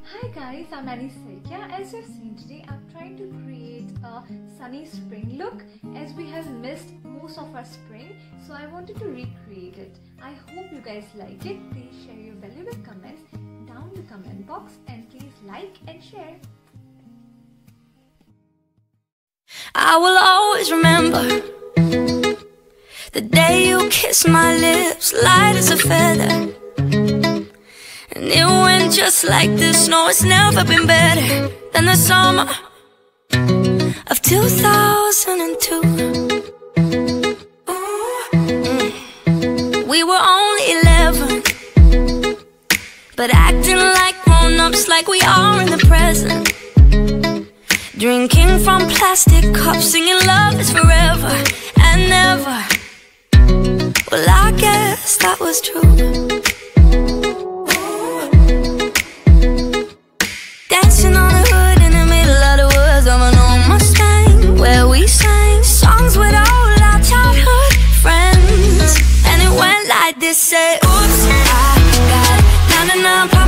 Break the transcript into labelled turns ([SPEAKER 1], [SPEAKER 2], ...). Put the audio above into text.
[SPEAKER 1] Hi guys, I'm Annie Saikia. As you've seen today, I'm trying to create a sunny spring look as we have missed most of our spring. So I wanted to recreate it. I hope you guys like it. Please share your valuable comments down in the comment box and please like and share.
[SPEAKER 2] I will always remember the day you kissed my lips, light as a feather. And it went just like this. No, it's never been better than the summer of 2002. We were only 11, but acting like grown-ups, like we are in the present. Drinking from plastic cups, singing love is forever and never. Well, I guess that was true. Dancing on the hood in the middle of the woods of an old Mustang, where we sang songs with all our childhood friends. And it went like this, say, oops, I got 99